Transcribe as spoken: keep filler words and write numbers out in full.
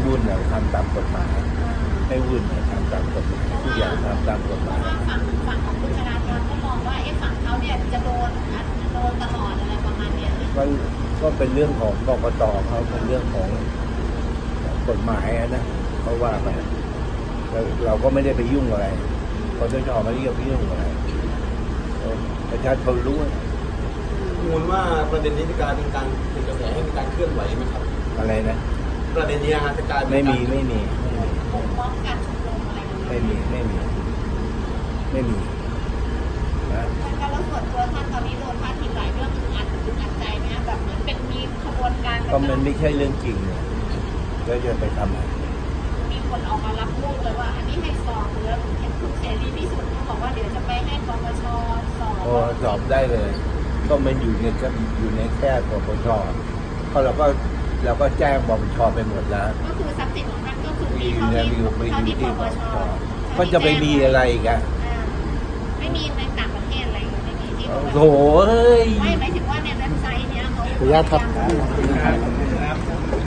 วุ่นเราทำตามกฎหมายไม่วุ่นทำตามกฎหมายทุกอย่างทำตามกฎหมายฝั่งฝั่งของคุณธนาธรก็มองว่าไอ้ฝั่งเขาเนี่ยจะโดนโดนตลอดอะไรประมาณนี้ก็ก็เป็นเรื่องของกกตเขาเป็นเรื่องของกฎหมายนะเพราะว่าไปเราก็ไม่ได้ไปยุ่งอะไรคนที่ชอบไม่ได้ไปยุ่งอะไรประชาชนรู้มูลว่าประเด็นนี้จะกลายเป็นการเป็นกระแสให้มีการเคลื่อนไหวไหมครับอะไรนะประเด็นนี้จะกลายไม่มีไม่มีฟ้องการชุมนุมอะไรไม่มีไม่มีไม่มีนะการแล้วส่วนตัวท่านตอนนี้โดนพาดพิงหลายเรื่องอัดอัดใจไหมแบบเหมือนเป็นมีขบวนการก็มันไม่ใช่เรื่องจริงเนี่ยแล้วจะไปทำอะไรมีคนออกมารับลูกเลยว่าอันนี้ให้สอบหรือเห็นคุณเสรีพิสุทธิ์เขาบอกว่าเดี๋ยวจะไปให้ปปชสอบสอบได้เลยก็มันอยู่ในอยู่ในแค่ปปชเพราะเราก็เราก็แจ้งปปชไปหมดแล้วก็คือทรัพย์สินของท่านก็คือมีเท่าที่ปปชก็จะไปมีอะไรกันไม่มีในต่างประเทศอะไรไม่มีที่โถ่เฮ้ยไม่หมายถึงว่าในเว็บไซต์เนี้ยเขาขออนุญาตครับ